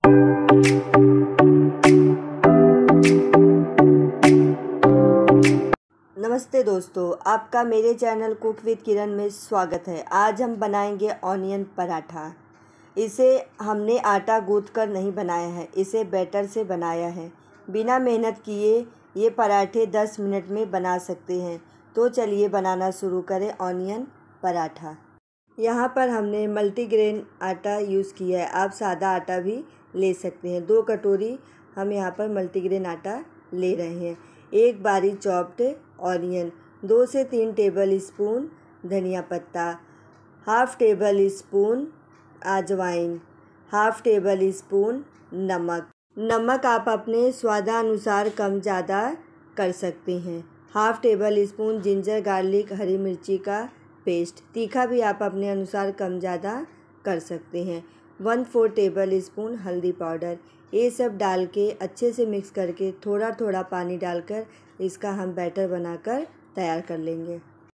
नमस्ते दोस्तों, आपका मेरे चैनल कुक विद किरण में स्वागत है। आज हम बनाएंगे ऑनियन पराठा। इसे हमने आटा गूंथ कर नहीं बनाया है, इसे बैटर से बनाया है। बिना मेहनत किए ये पराठे 10 मिनट में बना सकते हैं। तो चलिए बनाना शुरू करें ऑनियन पराठा। यहाँ पर हमने मल्टीग्रेन आटा यूज़ किया है, आप सादा आटा भी ले सकते हैं। 2 कटोरी हम यहाँ पर मल्टीग्रेन आटा ले रहे हैं। 1 बारीक चॉप्ड ऑनियन, 2 से 3 टेबल स्पून धनिया पत्ता, हाफ़ टेबल स्पून अजवाइन, हाफ़ टेबल स्पून नमक आप अपने स्वादानुसार कम ज़्यादा कर सकते हैं। Half tablespoon ginger garlic हरी मिर्ची का पेस्ट, तीखा भी आप अपने अनुसार कम ज़्यादा कर सकते हैं। 1/4 टेबल स्पून हल्दी पाउडर। ये सब डाल के अच्छे से मिक्स करके थोड़ा थोड़ा पानी डालकर इसका हम बैटर बनाकर तैयार कर लेंगे।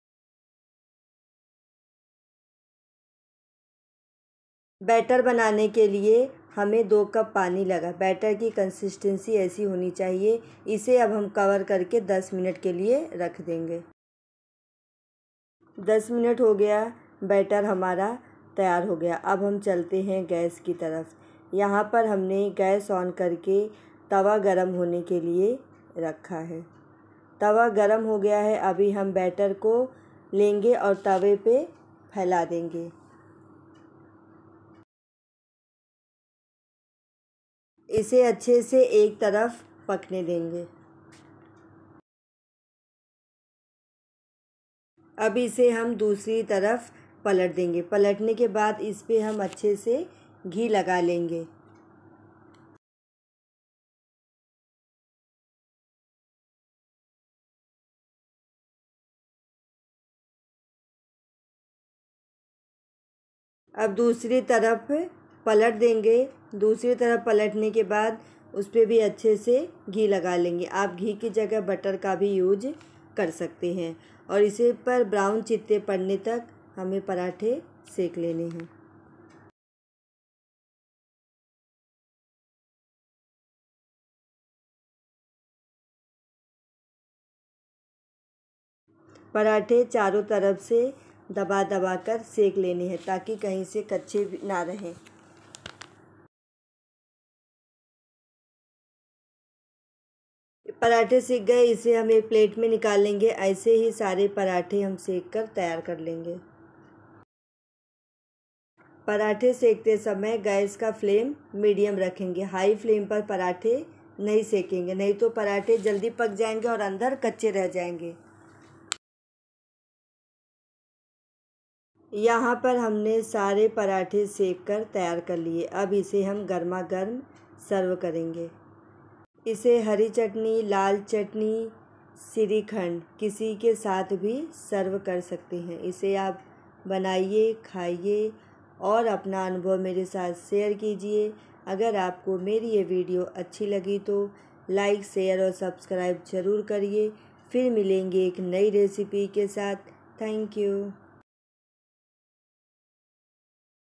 बैटर बनाने के लिए हमें 2 कप पानी लगा। बैटर की कंसिस्टेंसी ऐसी होनी चाहिए। इसे अब हम कवर करके 10 मिनट के लिए रख देंगे। 10 मिनट हो गया, बैटर हमारा तैयार हो गया। अब हम चलते हैं गैस की तरफ। यहाँ पर हमने गैस ऑन करके तवा गरम होने के लिए रखा है। तवा गरम हो गया है। अभी हम बैटर को लेंगे और तवे पे फैला देंगे। इसे अच्छे से एक तरफ पकने देंगे। अब इसे हम दूसरी तरफ पलट देंगे। पलटने के बाद इस पे हम अच्छे से घी लगा लेंगे। अब दूसरी तरफ पलट देंगे। दूसरी तरफ पलटने के बाद उस पर भी अच्छे से घी लगा लेंगे। आप घी की जगह बटर का भी यूज कर सकते हैं। और इसे पर ब्राउन चित्ते पड़ने तक हमें पराठे सेक लेने हैं। पराठे चारों तरफ से दबा दबा कर सेक लेने हैं ताकि कहीं से कच्चे ना रहें। पराठे सेक गए, इसे हम एक प्लेट में निकाल लेंगे। ऐसे ही सारे पराठे हम सेक कर तैयार कर लेंगे। पराठे सेकते समय गैस का फ्लेम मीडियम रखेंगे। हाई फ्लेम पर पराठे नहीं सेकेंगे, नहीं तो पराठे जल्दी पक जाएंगे और अंदर कच्चे रह जाएंगे। यहाँ पर हमने सारे पराठे सेक कर तैयार कर लिए। अब इसे हम गर्मा गर्म सर्व करेंगे। इसे हरी चटनी, लाल चटनी, श्रीखंड किसी के साथ भी सर्व कर सकते हैं। इसे आप बनाइए, खाइए और अपना अनुभव मेरे साथ शेयर कीजिए। अगर आपको मेरी ये वीडियो अच्छी लगी तो लाइक, शेयर और सब्सक्राइब ज़रूर करिए। फिर मिलेंगे एक नई रेसिपी के साथ। Thank you.